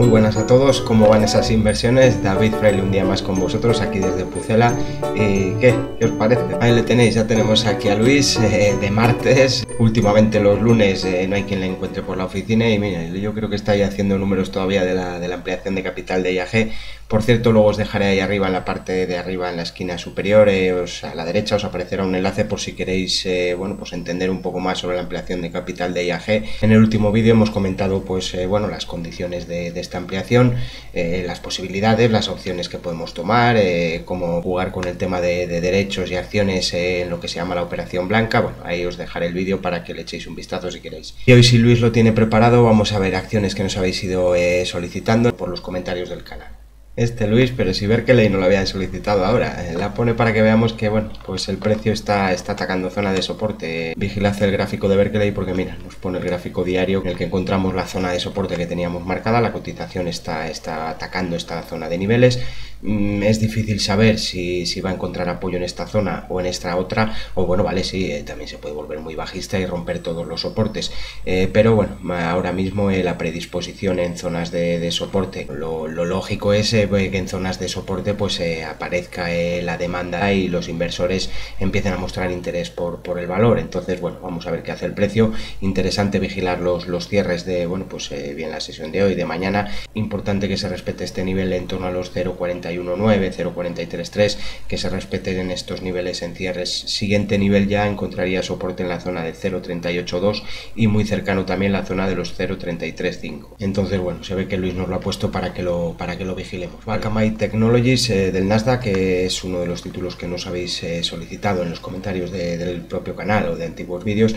Muy buenas a todos, ¿cómo van esas inversiones? David Fraile un día más con vosotros aquí desde Pucela. ¿Qué os parece? Ahí le tenéis, ya tenemos aquí a Luis de martes. Últimamente los lunes no hay quien le encuentre por la oficina y mira, yo creo que está ahí haciendo números todavía de la ampliación de capital de IAG. Por cierto, luego os dejaré ahí arriba, en la parte de arriba, en la esquina superior, a la derecha os aparecerá un enlace por si queréis pues entender un poco más sobre la ampliación de capital de IAG. En el último vídeo hemos comentado las condiciones de esta ampliación, las posibilidades, las opciones que podemos tomar, cómo jugar con el tema de derechos y acciones en lo que se llama la operación blanca. Bueno, ahí os dejaré el vídeo para que le echéis un vistazo si queréis. Y hoy, si Luis lo tiene preparado, vamos a ver acciones que nos habéis ido solicitando por los comentarios del canal. Luis, pero si Berkeley no lo habían solicitado ahora, la pone para que veamos que pues el precio está atacando zona de soporte. Vigilad el gráfico de Berkeley porque mira, nos pone el gráfico diario en el que encontramos la zona de soporte que teníamos marcada. La cotización está atacando esta zona de niveles. Es difícil saber si va a encontrar apoyo en esta zona o en esta otra, o bueno, vale, sí, también se puede volver muy bajista y romper todos los soportes, pero bueno, ahora mismo la predisposición en zonas de soporte, lo lógico es que en zonas de soporte pues aparezca la demanda y los inversores empiecen a mostrar interés por el valor. Entonces bueno, vamos a ver qué hace el precio. Interesante vigilar los cierres de bien la sesión de hoy, de mañana. Importante que se respete este nivel en torno a los 0.41.9, 0.43.3, que se respeten en estos niveles en cierres. Siguiente nivel ya encontraría soporte en la zona de 0.38.2 y muy cercano también la zona de los 0.33.5. Entonces bueno, se ve que Luis nos lo ha puesto para que lo vigilemos. Akamai Technologies del Nasdaq, que es uno de los títulos que nos habéis solicitado en los comentarios del propio canal o de antiguos vídeos.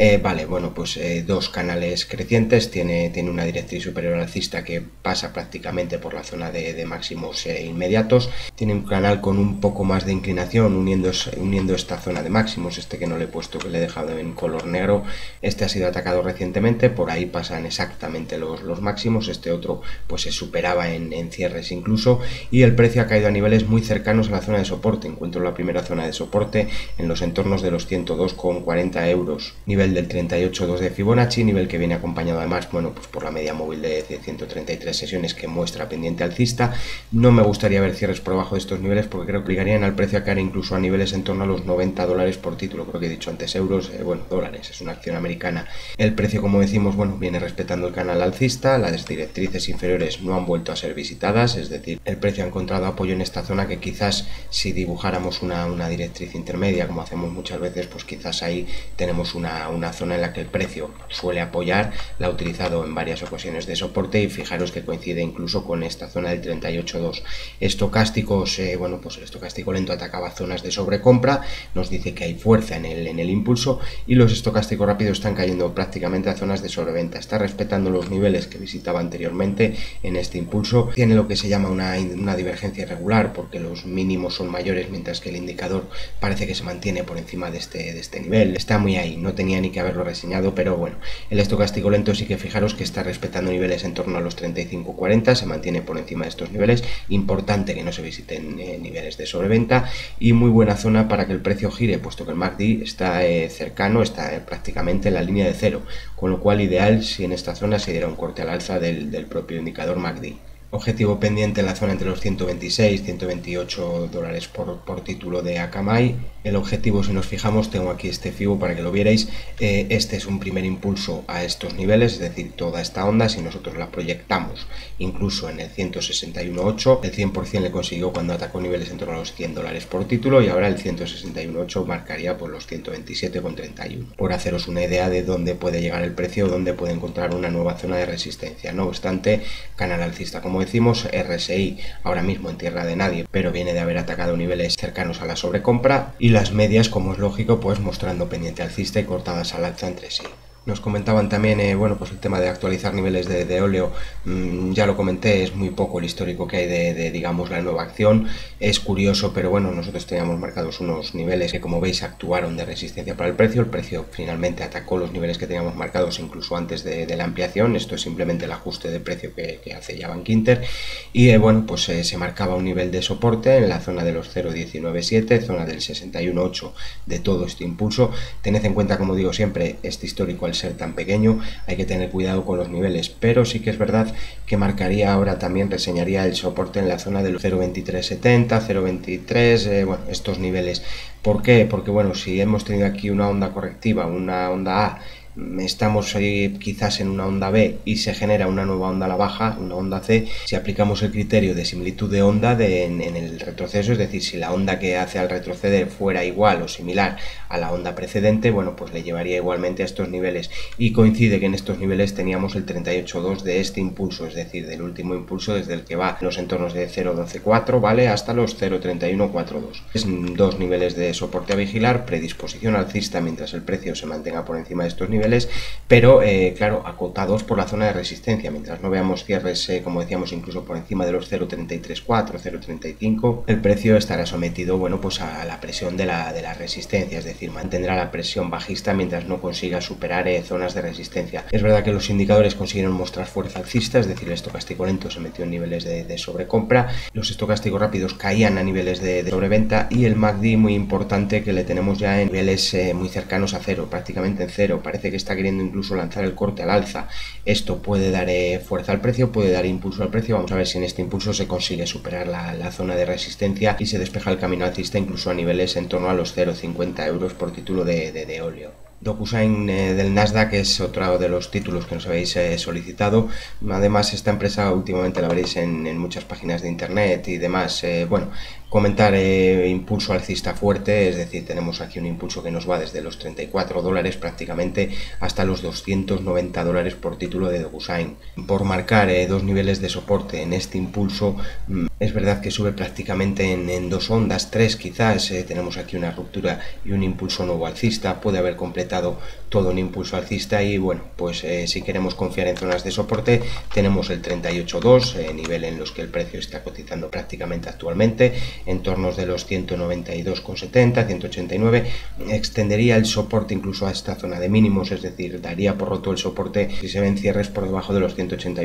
Dos canales crecientes, tiene una directriz superior alcista que pasa prácticamente por la zona de máximos inmediatos, tiene un canal con un poco más de inclinación uniendo esta zona de máximos, que no le he puesto, que le he dejado en color negro. Ha sido atacado recientemente, por ahí pasan exactamente los máximos, otro pues se superaba en cierres incluso, y el precio ha caído a niveles muy cercanos a la zona de soporte. Encuentro la primera zona de soporte en los entornos de los 102,40 euros, nivel del 38,2 de Fibonacci, nivel que viene acompañado además por la media móvil de 133 sesiones que muestra pendiente alcista. No me gustaría ver cierres por debajo de estos niveles porque creo que obligarían al precio a caer incluso a niveles en torno a los $90 por título. Creo que he dicho antes euros, dólares, es una acción americana. El precio, como decimos, viene respetando el canal alcista, las directrices inferiores no han vuelto a ser visitadas, es decir, el precio ha encontrado apoyo en esta zona que quizás si dibujáramos una directriz intermedia, como hacemos muchas veces, pues quizás ahí tenemos una zona en la que el precio suele apoyar, la ha utilizado en varias ocasiones de soporte y fijaros que coincide incluso con esta zona del 38,2. Estocásticos, el estocástico lento atacaba zonas de sobrecompra, nos dice que hay fuerza en el impulso, y los estocásticos rápidos están cayendo prácticamente a zonas de sobreventa. Está respetando los niveles que visitaba anteriormente en este impulso. Tiene lo que se llama una divergencia irregular porque los mínimos son mayores mientras que el indicador parece que se mantiene por encima de este nivel. Está muy ahí, no tenía ni que haberlo reseñado, pero bueno, el estocástico lento sí que fijaros que está respetando niveles en torno a los 35,40, se mantiene por encima de estos niveles. Importante que no se visiten niveles de sobreventa y muy buena zona para que el precio gire, puesto que el MACD está cercano, está prácticamente en la línea de cero, con lo cual ideal si en esta zona se diera un corte al alza del propio indicador MACD. Objetivo pendiente en la zona entre los 126 y 128 dólares por título de Akamai. El objetivo, si nos fijamos, tengo aquí este FIBO para que lo vierais. Es un primer impulso a estos niveles, es decir, toda esta onda, si nosotros la proyectamos incluso en el 161.8, el 100% le consiguió cuando atacó niveles en torno a los 100 dólares por título, y ahora el 161.8 marcaría por los 127,31. Por haceros una idea de dónde puede llegar el precio, dónde puede encontrar una nueva zona de resistencia. No obstante, canal alcista, como decimos, RSI ahora mismo en tierra de nadie, pero viene de haber atacado niveles cercanos a la sobrecompra, y las medias, como es lógico, pues mostrando pendiente alcista y cortadas al alza entre sí. Nos comentaban también el tema de actualizar niveles de óleo. Ya lo comenté, es muy poco el histórico que hay de digamos, la nueva acción. Es curioso, pero bueno, nosotros teníamos marcados unos niveles que, como veis, actuaron de resistencia para el precio. El precio finalmente atacó los niveles que teníamos marcados incluso antes de la ampliación. Esto es simplemente el ajuste de precio que hace ya Bank Inter. Y se marcaba un nivel de soporte en la zona de los 0.197, zona del 61.8 de todo este impulso. Tened en cuenta, como digo siempre, este histórico al ser tan pequeño hay que tener cuidado con los niveles, pero sí que es verdad que marcaría ahora también, reseñaría el soporte en la zona de los 0.2370, 0.23, bueno, estos niveles. ¿Por qué? Porque bueno, si hemos tenido aquí una onda correctiva, una onda A, estamos ahí quizás en una onda B y se genera una nueva onda a la baja, una onda C, si aplicamos el criterio de similitud de onda en el retroceso, es decir, si la onda que hace al retroceder fuera igual o similar a la onda precedente, bueno, pues le llevaría igualmente a estos niveles, y coincide que en estos niveles teníamos el 38.2 de este impulso, es decir, del último impulso desde el que va en los entornos de 0.12.4, ¿vale?, hasta los 0.31.42. Es dos niveles de soporte a vigilar, predisposición alcista mientras el precio se mantenga por encima de estos niveles, pero claro, acotados por la zona de resistencia, mientras no veamos cierres, como decíamos, incluso por encima de los 0.33.4, 0.35, el precio estará sometido, bueno, pues a la presión de la resistencia, es decir, mantendrá la presión bajista mientras no consiga superar zonas de resistencia. Es verdad que los indicadores consiguieron mostrar fuerza alcista, es decir, el estocástico lento se metió en niveles de sobrecompra, los estocásticos rápidos caían a niveles de sobreventa, y el MACD, muy importante, que le tenemos ya en niveles muy cercanos a cero, prácticamente en cero. Parece que está queriendo incluso lanzar el corte al alza. Esto puede dar fuerza al precio, puede dar impulso al precio. Vamos a ver si en este impulso se consigue superar la zona de resistencia y se despeja el camino alcista incluso a niveles en torno a los 0,50 euros por título de óleo. DocuSign del Nasdaq es otro de los títulos que nos habéis solicitado. Además, esta empresa últimamente la veréis en muchas páginas de internet y demás. Bueno, comentar impulso alcista fuerte, es decir, tenemos aquí un impulso que nos va desde los $34 prácticamente hasta los $290 por título de DocuSign. Por marcar dos niveles de soporte en este impulso, es verdad que sube prácticamente en dos ondas, tres quizás. Tenemos aquí una ruptura y un impulso nuevo alcista, puede haber completado todo un impulso alcista, y bueno, pues si queremos confiar en zonas de soporte tenemos el 38.2, nivel en los que el precio está cotizando prácticamente actualmente, entornos de los 192,70, 189, extendería el soporte incluso a esta zona de mínimos, es decir, daría por roto el soporte si se ven cierres por debajo de los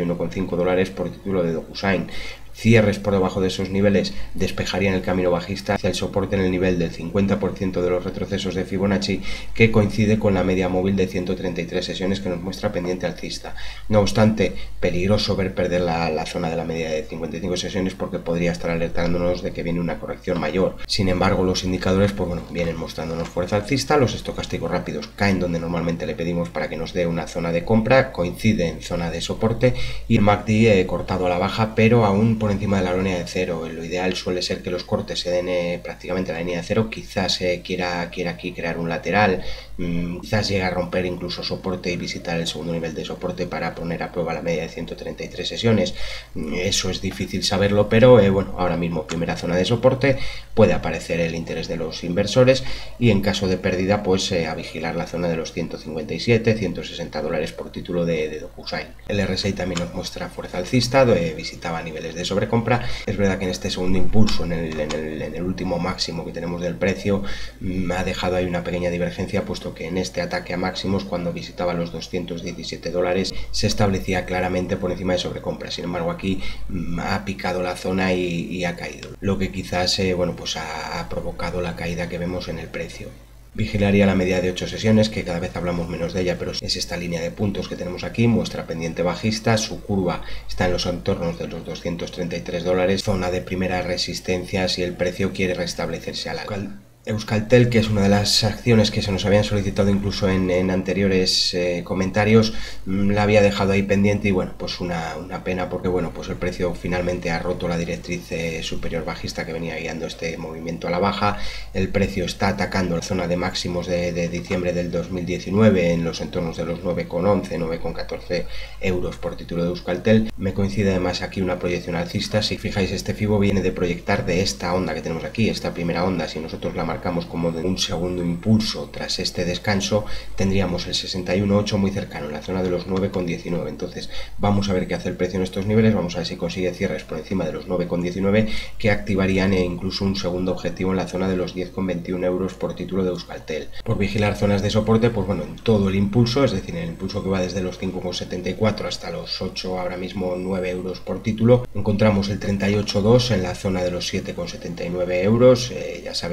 $181,5 por título de DocuSign. Cierres por debajo de esos niveles despejarían el camino bajista hacia el soporte en el nivel del 50% de los retrocesos de Fibonacci, que coincide con la media móvil de 133 sesiones que nos muestra pendiente alcista. No obstante, peligroso ver perder la zona de la media de 55 sesiones, porque podría estar alertándonos de que viene una corrección mayor. Sin embargo, los indicadores, pues bueno, vienen mostrándonos fuerza alcista. Los estocásticos rápidos caen donde normalmente le pedimos para que nos dé una zona de compra, coincide en zona de soporte, y el MACD cortado a la baja, pero aún por encima de la línea de cero. Lo ideal suele ser que los cortes se den prácticamente a la línea de cero. Quizás quiera aquí crear un lateral, quizás llegue a romper incluso soporte y visitar el segundo nivel de soporte para poner a prueba la media de 133 sesiones. Eso es difícil saberlo, pero bueno, ahora mismo primera zona de soporte, puede aparecer el interés de los inversores, y en caso de pérdida pues a vigilar la zona de los 157, 160 dólares por título de DocuSign. El RSI también nos muestra fuerza alcista, visitaba niveles de sobrecompra. Es verdad que en este segundo impulso, en el último máximo que tenemos del precio, ha dejado ahí una pequeña divergencia, puesto que en este ataque a máximos, cuando visitaba los 217 dólares, se establecía claramente por encima de sobrecompra. Sin embargo, aquí ha picado la zona y ha caído, lo que quizás bueno, pues ha provocado la caída que vemos en el precio. Vigilaría la media de 8 sesiones, que cada vez hablamos menos de ella, pero es esta línea de puntos que tenemos aquí, muestra pendiente bajista, su curva está en los entornos de los 233 dólares, zona de primera resistencia si el precio quiere restablecerse al alza. Euskaltel, que es una de las acciones que se nos habían solicitado incluso en anteriores comentarios, la había dejado ahí pendiente, y bueno, pues una pena, porque bueno, pues el precio finalmente ha roto la directriz superior bajista que venía guiando este movimiento a la baja. El precio está atacando la zona de máximos de diciembre del 2019 en los entornos de los 9,11, 9,14 euros por título de Euskaltel. Me coincide además aquí una proyección alcista. Si fijáis, este Fibo viene de proyectar de esta onda que tenemos aquí, esta primera onda. Si nosotros la marcamos como de un segundo impulso tras este descanso, tendríamos el 61,8 muy cercano, en la zona de los 9,19. Entonces vamos a ver qué hace el precio en estos niveles, vamos a ver si consigue cierres por encima de los 9,19, que activarían incluso un segundo objetivo en la zona de los 10,21 euros por título de Euskaltel. Por vigilar zonas de soporte, pues bueno, en todo el impulso, es decir, en el impulso que va desde los 5,74 hasta los 8, ahora mismo 9 euros por título, encontramos el 38,2 en la zona de los 7,79 euros. Ya sabéis, siempre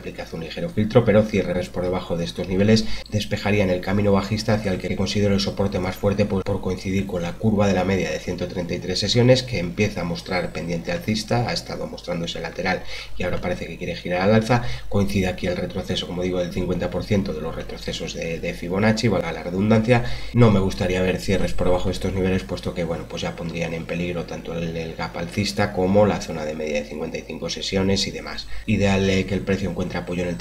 aplique hace un ligero filtro, pero cierres por debajo de estos niveles despejarían el camino bajista hacia el que considero el soporte más fuerte, pues por coincidir con la curva de la media de 133 sesiones, que empieza a mostrar pendiente alcista, ha estado mostrándose lateral y ahora parece que quiere girar al alza. Coincide aquí el retroceso, como digo, del 50% de los retrocesos de Fibonacci, valga la redundancia. No me gustaría ver cierres por debajo de estos niveles, puesto que bueno, pues ya pondrían en peligro tanto el gap alcista como la zona de media de 55 sesiones y demás. Ideal que el precio encuentre apoyo en el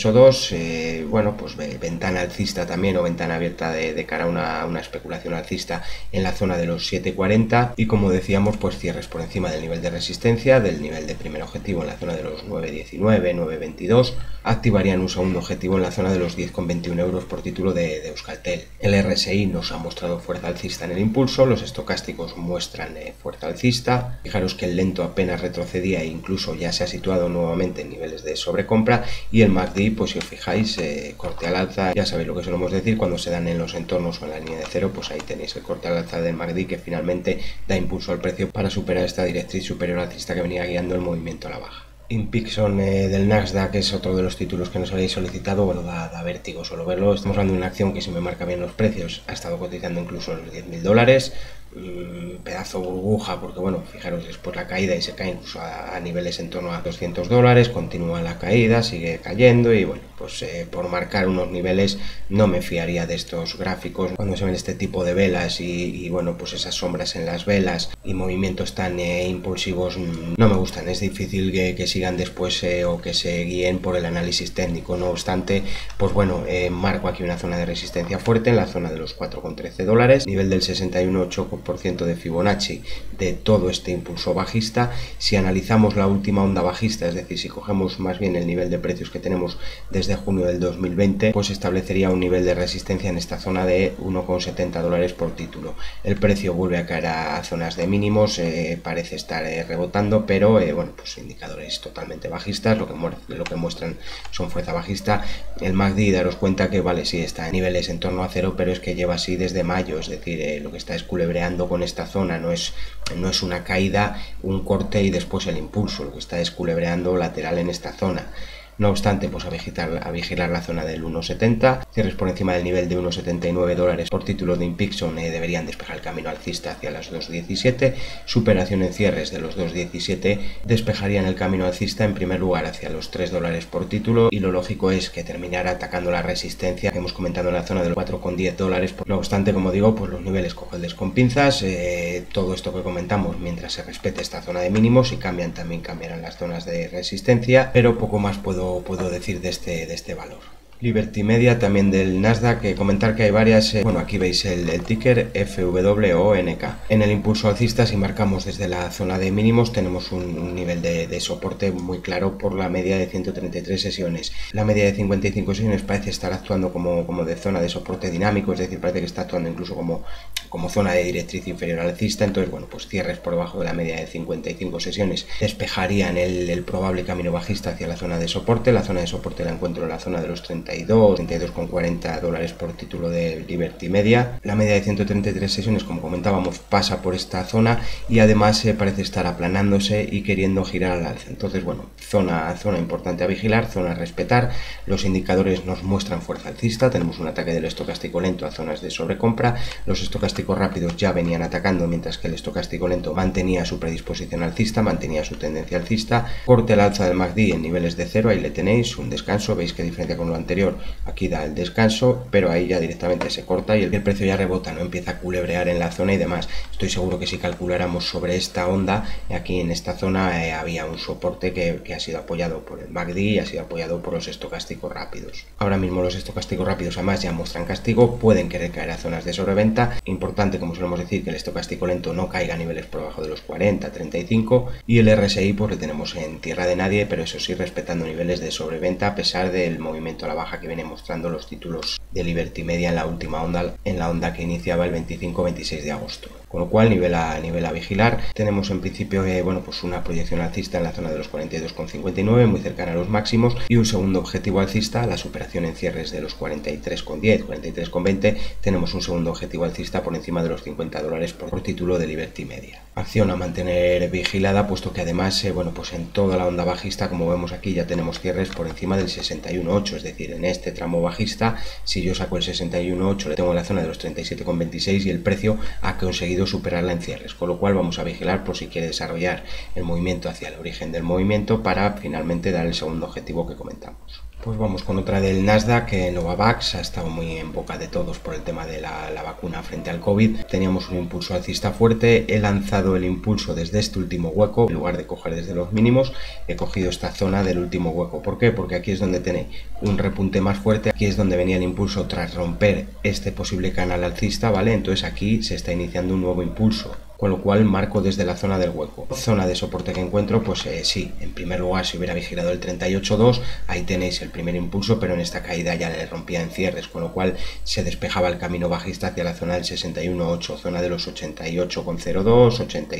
38.2, bueno, pues ventana alcista también, o ventana abierta de cara a una especulación alcista en la zona de los 7.40, y como decíamos, pues cierres por encima del nivel de resistencia, del nivel de primer objetivo en la zona de los 9.19, 9.22, activarían un segundo objetivo en la zona de los 10,21 euros por título de Euskaltel. El RSI nos ha mostrado fuerza alcista en el impulso, los estocásticos muestran fuerza alcista. Fijaros que el lento apenas retrocedía e incluso ya se ha situado nuevamente en niveles de sobrecompra, y el MACD, pues si os fijáis, corte al alza, ya sabéis lo que solemos decir cuando se dan en los entornos o en la línea de cero, pues ahí tenéis el corte al alza del MACD, que finalmente da impulso al precio para superar esta directriz superior alcista que venía guiando el movimiento a la baja. Inpixon del Nasdaq es otro de los títulos que nos habéis solicitado. Bueno, da vértigo solo verlo. Estamos hablando de una acción que, si me marca bien los precios, ha estado cotizando incluso los $10.000. Pedazo burbuja, porque bueno, fijaros, después la caída y se cae incluso a niveles en torno a $200, continúa la caída, sigue cayendo, y bueno, pues por marcar unos niveles no me fiaría de estos gráficos cuando se ven este tipo de velas y bueno, pues esas sombras en las velas y movimientos tan impulsivos no me gustan. Es difícil que sigan después o que se guíen por el análisis técnico. No obstante, pues bueno, marco aquí una zona de resistencia fuerte en la zona de los $4,13, nivel del 61,8% de Fibonacci de todo este impulso bajista. Si analizamos la última onda bajista, es decir, si cogemos más bien el nivel de precios que tenemos desde junio del 2020, pues establecería un nivel de resistencia en esta zona de $1,70 por título. El precio vuelve a caer a zonas de mínimos, parece estar rebotando, pero bueno, pues indicadores totalmente bajistas, lo que muestran son fuerza bajista. El MACD, daros cuenta que vale, sí está en niveles en torno a cero, pero es que lleva así desde mayo, es decir, lo que está es culebreando con esta zona, no es una caída, un corte y después el impulso, lo que está es culebreando lateral en esta zona. No obstante, pues a vigilar la zona del 1,70, cierres por encima del nivel de $1,79 por título de Inpixon deberían despejar el camino alcista hacia las 2,17, superación en cierres de los 2,17 despejarían el camino alcista en primer lugar hacia los $3 por título, y lo lógico es que terminara atacando la resistencia que hemos comentado en la zona de los $4,10. No obstante, como digo, pues los niveles cógeles con pinzas, todo esto que comentamos mientras se respete esta zona de mínimos, y también cambiarán las zonas de resistencia, pero poco más puedo decir de este valor. Liberty Media, también del Nasdaq, comentar que hay varias, bueno, aquí veis el ticker FWONK. En el impulso alcista, si marcamos desde la zona de mínimos, tenemos un nivel de soporte muy claro por la media de 133 sesiones. La media de 55 sesiones parece estar actuando como de zona de soporte dinámico, es decir, parece que está actuando incluso como zona de directriz inferior alcista. Entonces, bueno, pues cierres por debajo de la media de 55 sesiones despejarían el probable camino bajista hacia la zona de soporte. La zona de soporte la encuentro en la zona de los 32,40 por título de Liberty Media. La media de 133 sesiones, como comentábamos, pasa por esta zona y además parece estar aplanándose y queriendo girar al alza. Entonces, bueno, zona importante a vigilar, zona a respetar. Los indicadores nos muestran fuerza alcista, tenemos un ataque del estocástico lento a zonas de sobrecompra. Los estocásticos rápidos ya venían atacando, mientras que el estocástico lento mantenía su predisposición alcista, mantenía su tendencia alcista. Corte al alza del MACD en niveles de cero, ahí le tenéis, un descanso, veis que diferencia con lo anterior, aquí da el descanso, pero ahí ya directamente se corta y el precio ya rebota, no empieza a culebrear en la zona y demás. Estoy seguro que si calculáramos sobre esta onda, aquí en esta zona había un soporte que ha sido apoyado por el MACD y ha sido apoyado por los estocásticos rápidos. Ahora mismo los estocásticos rápidos además ya muestran castigo, pueden querer caer a zonas de sobreventa. Importante, como solemos decir, que el estocástico lento no caiga a niveles por debajo de los 40, 35, y el RSI pues lo tenemos en tierra de nadie, pero eso sí respetando niveles de sobreventa a pesar del movimiento a la baja que vienen mostrando los títulos de Liberty Media en la última onda, en la onda que iniciaba el 25-26 de agosto. Con lo cual, nivel a vigilar. Tenemos en principio pues una proyección alcista en la zona de los 42,59, muy cercana a los máximos, y un segundo objetivo alcista, la superación en cierres de los 43,10, 43,20. Tenemos un segundo objetivo alcista por encima de los $50 por título de Liberty Media. Acción a mantener vigilada, puesto que además pues en toda la onda bajista, como vemos aquí, ya tenemos cierres por encima del 61,8, es decir, en este tramo bajista, si yo saco el 61,8, le tengo en la zona de los 37,26 y el precio ha conseguido superarla en cierres, con lo cual vamos a vigilar por si quiere desarrollar el movimiento hacia el origen del movimiento para finalmente dar el segundo objetivo que comentamos. Pues vamos con otra del Nasdaq, Novavax ha estado muy en boca de todos por el tema de la vacuna frente al COVID. Teníamos un impulso alcista fuerte, he lanzado el impulso desde este último hueco, en lugar de coger desde los mínimos, he cogido esta zona del último hueco. ¿Por qué? Porque aquí es donde tenéis un repunte más fuerte, aquí es donde venía el impulso tras romper este posible canal alcista, ¿vale? Entonces aquí se está iniciando un nuevo impulso, con lo cual marco desde la zona del hueco. Zona de soporte que encuentro, pues sí, en primer lugar si hubiera vigilado el 38,2, ahí tenéis el primer impulso, pero en esta caída ya le rompía en cierres, con lo cual se despejaba el camino bajista hacia la zona del 61,8, zona de los 88,02,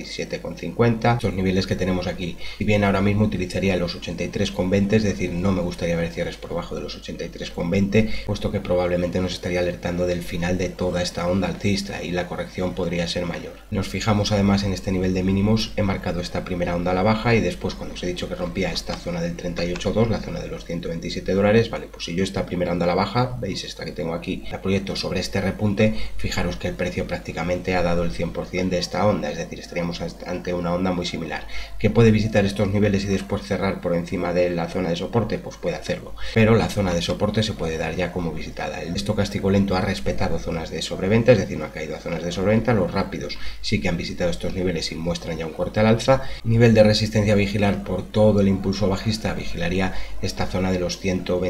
87,50, estos niveles que tenemos aquí. Y bien, ahora mismo utilizaría los 83,20, es decir, no me gustaría ver cierres por debajo de los 83,20, puesto que probablemente nos estaría alertando del final de toda esta onda alcista y la corrección podría ser mayor. Nos fijamos además en este nivel de mínimos, he marcado esta primera onda a la baja y después, cuando os he dicho que rompía esta zona del 38,2, la zona de los $127, vale, pues si yo esta primera onda a la baja, veis esta que tengo aquí, la proyecto sobre este repunte, fijaros que el precio prácticamente ha dado el 100% de esta onda, es decir, estaríamos ante una onda muy similar. ¿Que puede visitar estos niveles y después cerrar por encima de la zona de soporte? Pues puede hacerlo, pero la zona de soporte se puede dar ya como visitada. El estocástico lento ha respetado zonas de sobreventa, es decir, no ha caído a zonas de sobreventa. Los rápidos sí que han visitado estos niveles y muestran ya un corte al alza. Nivel de resistencia a vigilar por todo el impulso bajista, vigilaría esta zona de los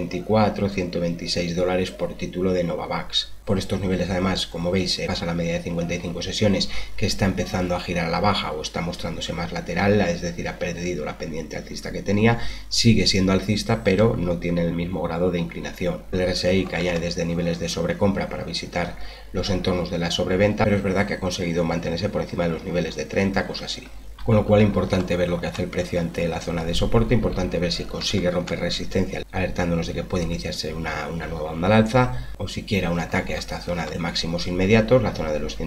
$124-126 por título de Novavax. Por estos niveles, además, como veis, pasa la media de 55 sesiones, que está empezando a girar a la baja o está mostrándose más lateral, es decir, ha perdido la pendiente alcista que tenía, sigue siendo alcista, pero no tiene el mismo grado de inclinación. El RSI cae desde niveles de sobrecompra para visitar los entornos de la sobreventa, pero es verdad que ha conseguido mantenerse por encima de los niveles de 30, cosas así. Con lo cual, importante ver lo que hace el precio ante la zona de soporte, importante ver si consigue romper resistencia, alertándonos de que puede iniciarse una nueva onda al alza, o siquiera un ataque a esta zona de máximos inmediatos, la zona de los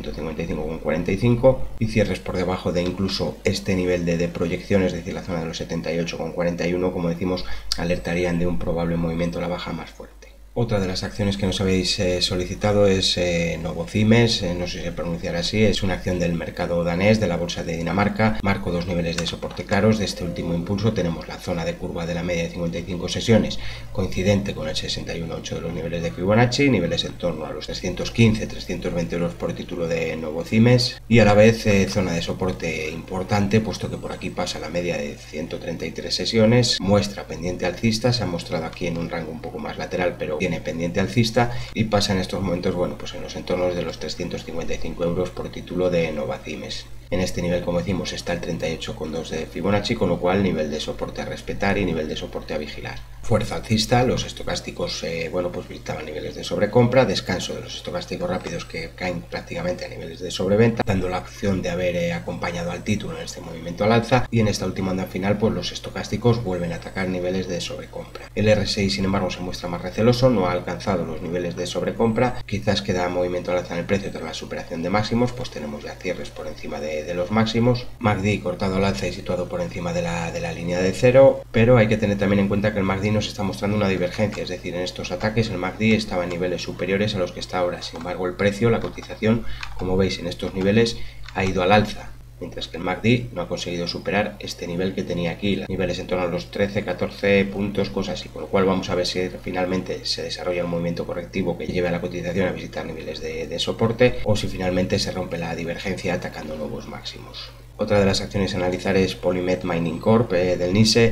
155,45, y cierres por debajo de incluso este nivel de proyección, es decir, la zona de los 78,41, como decimos, alertarían de un probable movimiento a la baja más fuerte. Otra de las acciones que nos habéis solicitado es Novozymes, no sé si se pronunciará así, es una acción del mercado danés, de la bolsa de Dinamarca. Marco dos niveles de soporte claros. De este último impulso tenemos la zona de curva de la media de 55 sesiones, coincidente con el 61,8 de los niveles de Fibonacci, niveles en torno a los 315-320 euros por título de Novozymes, y a la vez zona de soporte importante, puesto que por aquí pasa la media de 133 sesiones, muestra pendiente alcista, se ha mostrado aquí en un rango un poco más lateral, pero tiene pendiente alcista, y pasa en estos momentos, pues en los entornos de los 355 euros por título de Novozymes. En este nivel, como decimos, está el 38,2 de Fibonacci, con lo cual nivel de soporte a respetar y nivel de soporte a vigilar. Fuerza alcista, los estocásticos pues visitaban niveles de sobrecompra, descanso de los estocásticos rápidos que caen prácticamente a niveles de sobreventa, dando la opción de haber acompañado al título en este movimiento al alza, y en esta última onda final pues los estocásticos vuelven a atacar niveles de sobrecompra. El RSI, sin embargo, se muestra más receloso, no ha alcanzado los niveles de sobrecompra, quizás queda movimiento al alza en el precio tras la superación de máximos, pues tenemos ya cierres por encima de los máximos. MACD cortado al alza y situado por encima de la línea de cero, pero hay que tener también en cuenta que el MACD nos está mostrando una divergencia, es decir, en estos ataques el MACD estaba en niveles superiores a los que está ahora. Sin embargo, el precio, la cotización, como veis en estos niveles, ha ido al alza, mientras que el MACD no ha conseguido superar este nivel que tenía aquí, niveles en torno a los 13-14 puntos, cosas así, con lo cual vamos a ver si finalmente se desarrolla un movimiento correctivo que lleve a la cotización a visitar niveles de soporte, o si finalmente se rompe la divergencia atacando nuevos máximos. Otra de las acciones a analizar es Polymet Mining Corp del NISE.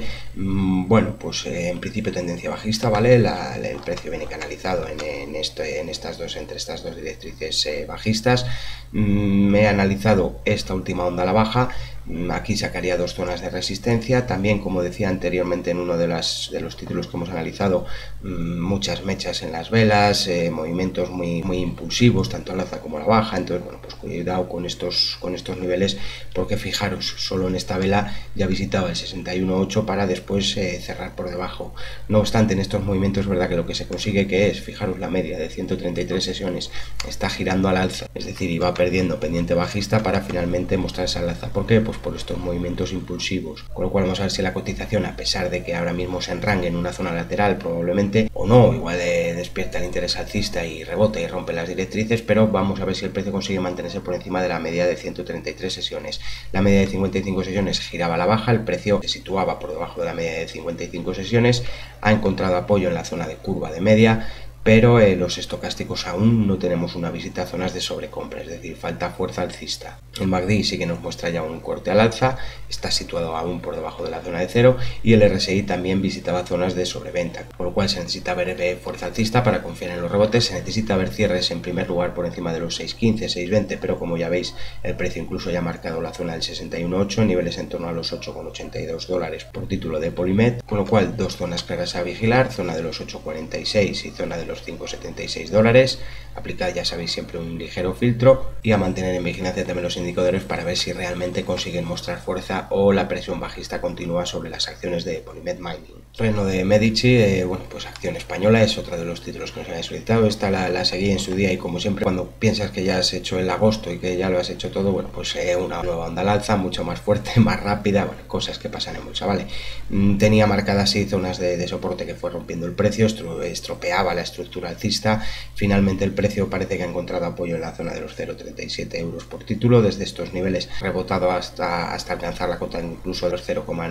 Pues en principio tendencia bajista, ¿vale? El precio viene canalizado entre estas dos directrices bajistas. Me he analizado esta última onda a la baja. Aquí sacaría dos zonas de resistencia. También, como decía anteriormente en uno de los títulos que hemos analizado, muchas mechas en las velas, movimientos muy impulsivos, tanto al alza como a la baja. Entonces, bueno, pues cuidado con estos niveles, porque fijaros, solo en esta vela ya visitaba el 61.8 para después cerrar por debajo. No obstante, en estos movimientos es verdad que lo que se consigue, que es, fijaros, la media de 133 sesiones está girando al alza, es decir, iba perdiendo pendiente bajista para finalmente mostrarse al alza. ¿Por qué? Pues por estos movimientos impulsivos. Con lo cual vamos a ver si la cotización, a pesar de que ahora mismo se enrangue en una zona lateral probablemente, o no, igual despierta el interés alcista y rebota y rompe las directrices, pero vamos a ver si el precio consigue mantenerse por encima de la media de 133 sesiones. La media de 55 sesiones giraba a la baja, el precio se situaba por debajo de la media de 55 sesiones, ha encontrado apoyo en la zona de curva de media, pero los estocásticos aún no tenemos una visita a zonas de sobrecompra, es decir, falta fuerza alcista. El MACD sí que nos muestra ya un corte al alza, está situado aún por debajo de la zona de cero, y el RSI también visitaba zonas de sobreventa, por lo cual se necesita ver fuerza alcista para confiar en los rebotes. Se necesita ver cierres en primer lugar por encima de los 6.15, 6.20, pero como ya veis, el precio incluso ya ha marcado la zona del 61.8, niveles en torno a los 8,82 dólares por título de Polymed, con lo cual dos zonas claras a vigilar, zona de los 8,46 y zona de los 5,76 dólares. Aplicad, ya sabéis, siempre un ligero filtro, y a mantener en vigilancia también los indicadores para ver si realmente consiguen mostrar fuerza o la presión bajista continúa sobre las acciones de Polymed Mining. Reino de Medici, bueno, pues acción española, es otro de los títulos que nos habéis solicitado. Esta la seguí en su día, y como siempre, cuando piensas que ya has hecho el agosto y que ya lo has hecho todo, bueno, pues una nueva onda al alza, mucho más fuerte, más rápida, bueno, cosas que pasan en bolsa, ¿vale? Tenía marcadas así zonas de soporte que fue rompiendo el precio, estropeaba la estructura alcista. Finalmente el precio parece que ha encontrado apoyo en la zona de los 0,37 euros por título. Desde estos niveles rebotado hasta alcanzar la cota incluso de los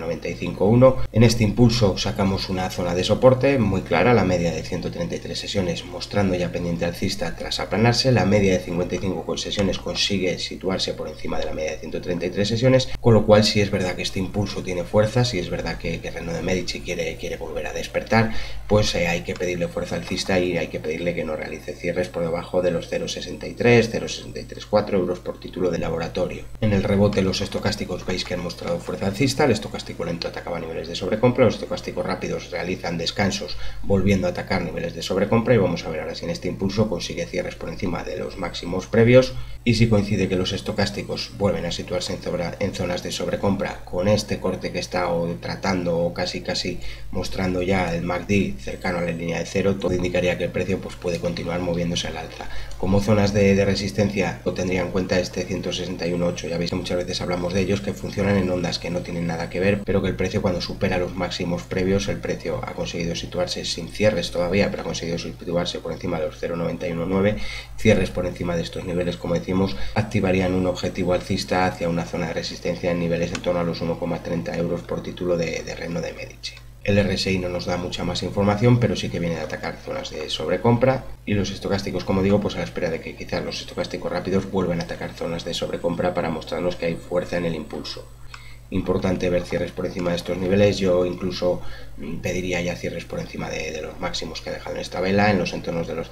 0,951. En este impulso sacamos una zona de soporte muy clara, la media de 133 sesiones mostrando ya pendiente alcista tras aplanarse. La media de 55 sesiones consigue situarse por encima de la media de 133 sesiones, con lo cual sí es verdad que este impulso tiene fuerza, sí es verdad que Reino de Medici quiere volver a despertar, pues hay que pedirle fuerza alcista y hay que pedirle que no realice cierres por debajo de los 0,63, 0,634 euros por título de laboratorio. En el rebote los estocásticos veis que han mostrado fuerza alcista, el estocástico lento atacaba niveles de sobrecompra, los estocásticos rápidos realizan descansos volviendo a atacar niveles de sobrecompra, y vamos a ver ahora si en este impulso consigue cierres por encima de los máximos previos, y si coincide que los estocásticos vuelven a situarse en zonas de sobrecompra con este corte que está tratando o casi mostrando ya el MACD cercano a la línea de cero, todo indicaría que el precio pues puede continuar moviéndose al alza. Como zonas de resistencia lo tendría en cuenta este 161.8, ya veis que muchas veces hablamos de ellos, que funcionan en ondas que no tienen nada que ver, pero que el precio, cuando supera los máximos previos, el precio ha conseguido situarse sin cierres todavía, pero ha conseguido situarse por encima de los 0,919, cierres por encima de estos niveles, como decimos, activarían un objetivo alcista hacia una zona de resistencia en niveles en torno a los 1,30 euros por título de Reino de Medici. El RSI no nos da mucha más información, pero sí que viene a atacar zonas de sobrecompra, y los estocásticos, como digo, pues a la espera de que quizás los estocásticos rápidos vuelvan a atacar zonas de sobrecompra para mostrarnos que hay fuerza en el impulso. Importante ver cierres por encima de estos niveles. Yo incluso pediría ya cierres por encima de los máximos que ha dejado en esta vela, en los entornos de los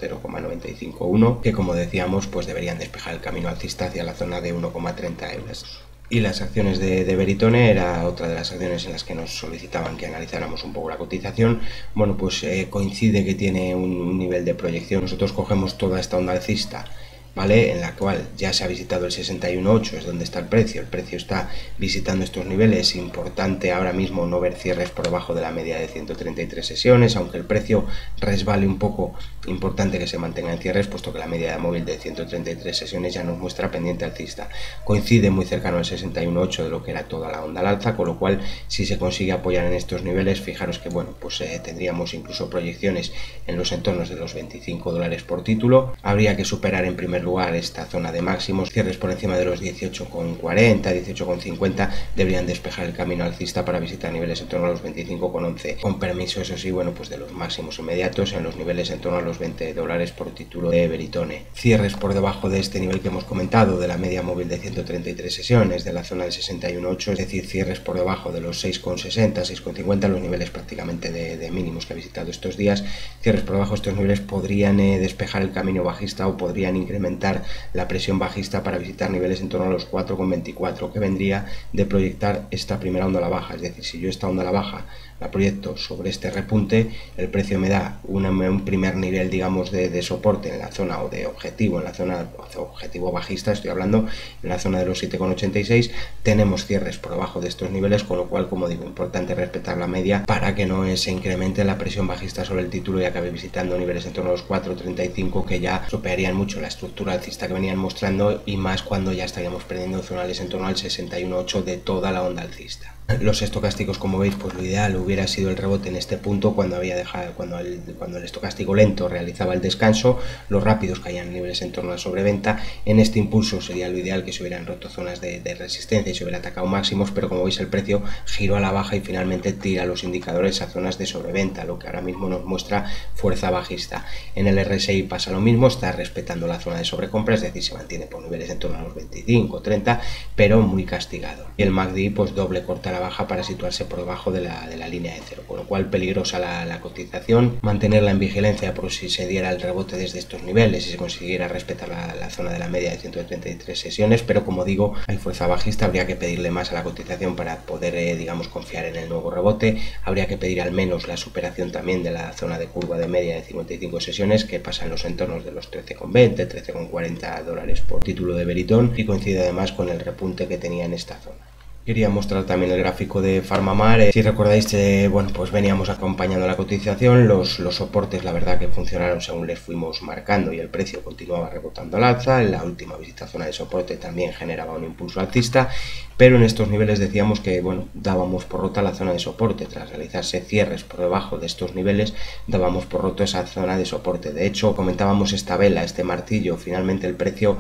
0,951, que, como decíamos, pues deberían despejar el camino alcista hacia la zona de 1,30 euros. Y las acciones de Veritone era otra de las acciones en las que nos solicitaban que analizáramos un poco la cotización. Bueno, pues coincide que tiene un nivel de proyección. Nosotros cogemos toda esta onda alcista, ¿vale?, en la cual ya se ha visitado el 61.8, es donde está el precio está visitando estos niveles. Importante ahora mismo no ver cierres por debajo de la media de 133 sesiones, aunque el precio resbale un poco, importante que se mantenga en cierres, puesto que la media móvil de 133 sesiones ya nos muestra pendiente alcista. Coincide muy cercano al 61.8 de lo que era toda la onda al alza, con lo cual si se consigue apoyar en estos niveles, fijaros que bueno, pues tendríamos incluso proyecciones en los entornos de los 25 dólares por título. Habría que superar en primer lugar esta zona de máximos, cierres por encima de los 18,40, 18,50 deberían despejar el camino alcista para visitar niveles en torno a los 25,11, con permiso, eso sí, bueno, pues de los máximos inmediatos en los niveles en torno a los 20 dólares por título de Veritone. Cierres por debajo de este nivel que hemos comentado, de la media móvil de 133 sesiones, de la zona del 61.8, es decir, cierres por debajo de los 6,60, 6,50, los niveles prácticamente de mínimos que ha visitado estos días. Cierres por debajo de estos niveles podrían despejar el camino bajista o podrían incrementar aumentar la presión bajista para visitar niveles en torno a los 4,24, que vendría de proyectar esta primera onda a la baja. Es decir, si yo esta onda a la baja la proyecto sobre este repunte, el precio me da un primer nivel, digamos, de soporte en la zona, o de objetivo, en la zona objetivo bajista, estoy hablando, en la zona de los 7,86, tenemos cierres por debajo de estos niveles, con lo cual, como digo, importante respetar la media para que no se incremente la presión bajista sobre el título y acabe visitando niveles en torno a los 4,35, que ya superarían mucho la estructura alcista que venían mostrando, y más cuando ya estaríamos perdiendo zonales en torno al 61,8 de toda la onda alcista. Los estocásticos, como veis, pues lo ideal hubiera sido el rebote en este punto cuando el estocástico lento realizaba el descanso, los rápidos caían en niveles en torno a la sobreventa. En este impulso sería lo ideal que se hubieran roto zonas de resistencia y se hubiera atacado máximos, pero como veis el precio giró a la baja y finalmente tira los indicadores a zonas de sobreventa, lo que ahora mismo nos muestra fuerza bajista. En el RSI pasa lo mismo, está respetando la zona de sobrecompra, es decir, se mantiene por niveles en torno a los 25, 30, pero muy castigado. Y el MACD pues doble corta la baja para situarse por debajo de la línea de cero, con lo cual peligrosa la cotización, mantenerla en vigilancia por si se diera el rebote desde estos niveles y se consiguiera respetar la zona de la media de 133 sesiones, pero como digo, hay fuerza bajista, habría que pedirle más a la cotización para poder, digamos, confiar en el nuevo rebote, habría que pedir al menos la superación también de la zona de curva de media de 55 sesiones, que pasa en los entornos de los 13,20, 13,40 dólares por título de Veritone, y coincide además con el repunte que tenía en esta zona. Quería mostrar también el gráfico de PharmaMar. Si recordáis, bueno, pues veníamos acompañando la cotización, los soportes la verdad que funcionaron según les fuimos marcando y el precio continuaba rebotando al alza. En la última visita a zona de soporte también generaba un impulso alcista, pero en estos niveles decíamos que, bueno, dábamos por rota la zona de soporte. Tras realizarse cierres por debajo de estos niveles, dábamos por roto esa zona de soporte. De hecho, comentábamos esta vela, este martillo, finalmente el precio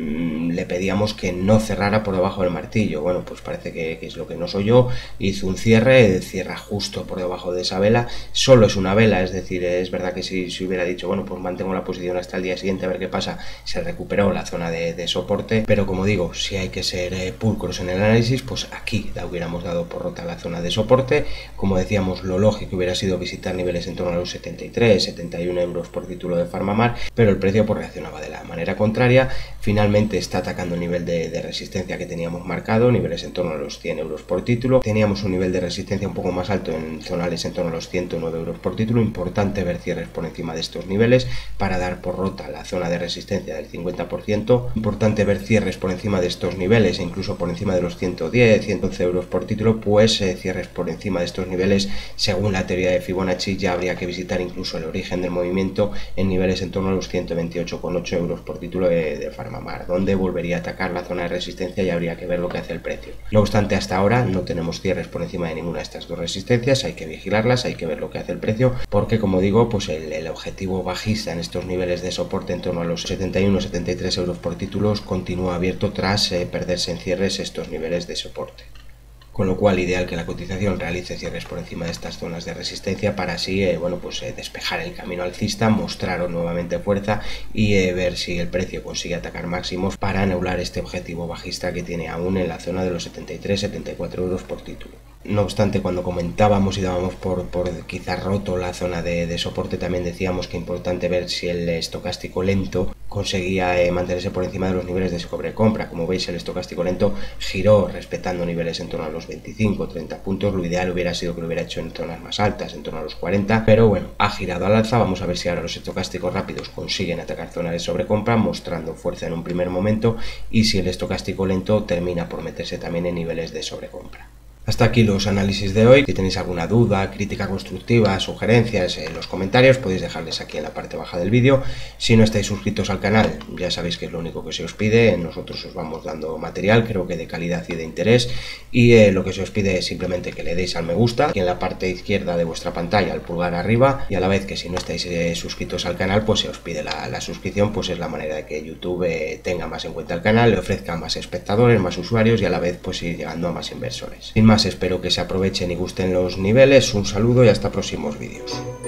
le pedíamos que no cerrara por debajo del martillo. Bueno, pues parece que es lo que nos oyó, hizo un cierre, cierra justo por debajo de esa vela. Solo es una vela, es decir, es verdad que si hubiera dicho, bueno, pues mantengo la posición hasta el día siguiente a ver qué pasa, se recuperó la zona de soporte, pero como digo, si hay que ser pulcros en el análisis, pues aquí la hubiéramos dado por rota la zona de soporte. Como decíamos, lo lógico hubiera sido visitar niveles en torno a los 73, 71 euros por título de PharmaMar, pero el precio pues reaccionaba de la manera contraria. Finalmente está atacando el nivel de resistencia que teníamos marcado, niveles en torno a los 100 euros por título. Teníamos un nivel de resistencia un poco más alto en zonales en torno a los 109 euros por título. Importante ver cierres por encima de estos niveles para dar por rota la zona de resistencia del 50%. Importante ver cierres por encima de estos niveles e incluso por encima de los 110, 111 euros por título, pues cierres por encima de estos niveles, según la teoría de Fibonacci, ya habría que visitar incluso el origen del movimiento en niveles en torno a los 128,8 euros por título de PharmaMar, donde volvería a atacar la zona de resistencia y habría que ver lo que hace el precio. No obstante, hasta ahora no tenemos cierres por encima de ninguna de estas dos resistencias, hay que vigilarlas, hay que ver lo que hace el precio, porque como digo, pues el objetivo bajista en estos niveles de soporte en torno a los 71-73 euros por títulos continúa abierto tras perderse en cierres estos niveles de soporte. Con lo cual, ideal que la cotización realice cierres por encima de estas zonas de resistencia para así, bueno, pues despejar el camino alcista, mostrar nuevamente fuerza y ver si el precio consigue atacar máximos para anular este objetivo bajista que tiene aún en la zona de los 73-74 euros por título. No obstante, cuando comentábamos y dábamos por quizás roto la zona de soporte, también decíamos que es importante ver si el estocástico lento conseguía mantenerse por encima de los niveles de sobrecompra. Como veis, el estocástico lento giró respetando niveles en torno a los 25-30 puntos. Lo ideal hubiera sido que lo hubiera hecho en zonas más altas, en torno a los 40, pero bueno, ha girado al alza. Vamos a ver si ahora los estocásticos rápidos consiguen atacar zonas de sobrecompra, mostrando fuerza en un primer momento, y si el estocástico lento termina por meterse también en niveles de sobrecompra. Hasta aquí los análisis de hoy. Si tenéis alguna duda, crítica constructiva, sugerencias en los comentarios, podéis dejarles aquí en la parte baja del vídeo. Si no estáis suscritos al canal, ya sabéis que es lo único que se os pide. Nosotros os vamos dando material, creo que de calidad y de interés. Y lo que se os pide es simplemente que le deis al me gusta, aquí en la parte izquierda de vuestra pantalla, al pulgar arriba. Y a la vez que si no estáis suscritos al canal, pues se os pide la suscripción, pues es la manera de que YouTube tenga más en cuenta el canal, le ofrezca más espectadores, más usuarios y a la vez pues ir llegando a más inversores. Sin más, espero que se aprovechen y gusten los niveles. Un saludo y hasta próximos vídeos.